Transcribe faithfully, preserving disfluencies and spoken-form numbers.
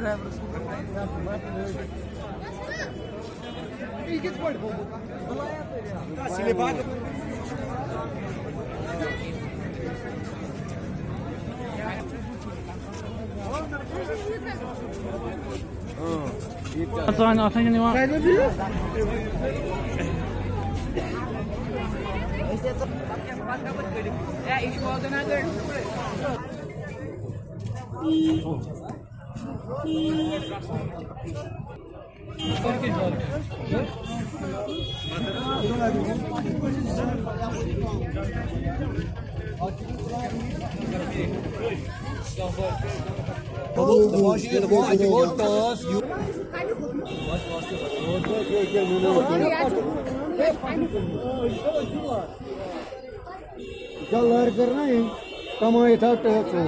Asan asan ini wah. Ya ini mau tenaga. Jalan करना है कमाई था टैक्स हो